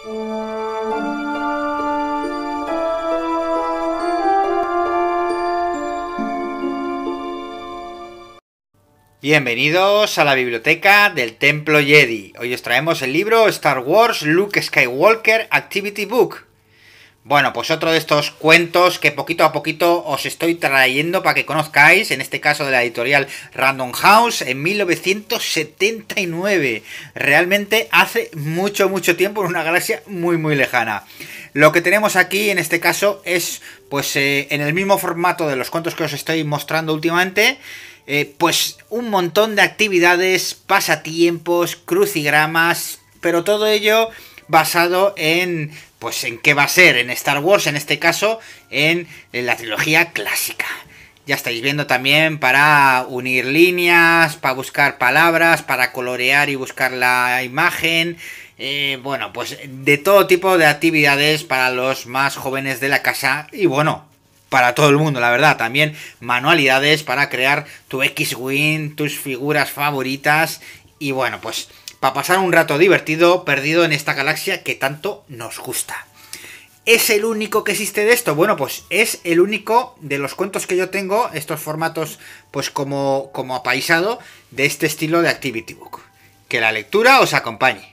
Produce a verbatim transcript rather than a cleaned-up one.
Bienvenidos a la biblioteca del Templo Jedi. Hoy os traemos el libro Star Wars Luke Skywalker Activity Book. Bueno, pues otro de estos cuentos que poquito a poquito os estoy trayendo para que conozcáis, en este caso de la editorial Random House, en mil novecientos setenta y nueve. Realmente hace mucho, mucho tiempo, en una galaxia muy, muy lejana. Lo que tenemos aquí, en este caso, es, pues, eh, en el mismo formato de los cuentos que os estoy mostrando últimamente, eh, pues, un montón de actividades, pasatiempos, crucigramas, pero todo ello basado en, pues, en qué va a ser, en Star Wars, en este caso, en, en la trilogía clásica. Ya estáis viendo también para unir líneas, para buscar palabras, para colorear y buscar la imagen. Eh, bueno, pues de todo tipo de actividades para los más jóvenes de la casa y bueno, para todo el mundo, la verdad. También manualidades para crear tu X-Wing, tus figuras favoritas y bueno, pues para pasar un rato divertido perdido en esta galaxia que tanto nos gusta. ¿Es el único que existe de esto? Bueno, pues es el único de los cuentos que yo tengo, estos formatos pues como, como apaisado de este estilo de Activity Book. Que la lectura os acompañe.